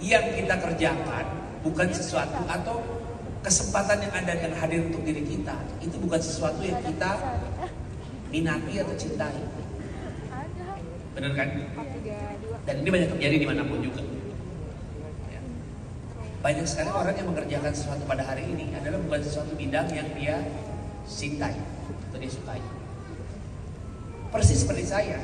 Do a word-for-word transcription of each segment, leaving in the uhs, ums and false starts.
yang kita kerjakan bukan sesuatu, atau kesempatan yang ada yang hadir untuk diri kita itu bukan sesuatu yang kita minati atau cintai. Benar kan? Dan ini banyak terjadi dimanapun juga. Ya. Banyak sekali orang yang mengerjakan sesuatu pada hari ini adalah bukan sesuatu bidang yang dia cintai atau dia sukai. Persis seperti saya.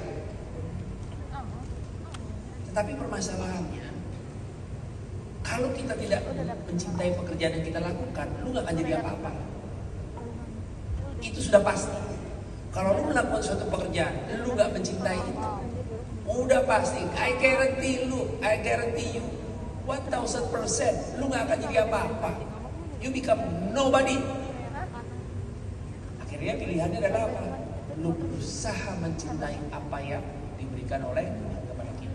Tetapi permasalahannya, kalau kita tidak mencintai pekerjaan yang kita lakukan, lu gak akan jadi apa-apa. Itu sudah pasti. Kalau lu melakukan suatu pekerjaan, lu gak mencintai itu, udah pasti, I guarantee lu, I guarantee you, one thousand percent, lu gak akan jadi apa-apa. You become nobody. Akhirnya pilihannya adalah apa? Lu berusaha mencintai apa yang diberikan oleh Tuhan kepada kita.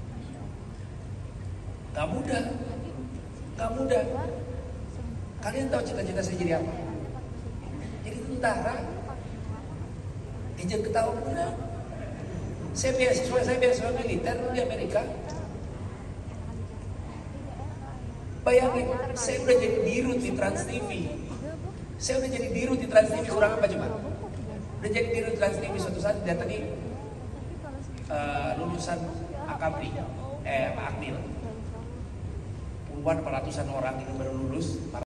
Gak mudah, gak mudah. Kalian tahu cita-cita saya jadi apa? Jadi tentara. Ijazah ketahuan muda. Saya beasiswa, saya beasiswa militer di Amerika. Bayangin, saya udah jadi dirut di Trans T V. Saya udah jadi dirut di Trans T V, kurang apa coba? Udah jadi dirut di Trans T V, suatu saat didatangi uh, lulusan Akabri, eh Pak Akmil. Puluhan, ratusan orang itu baru lulus.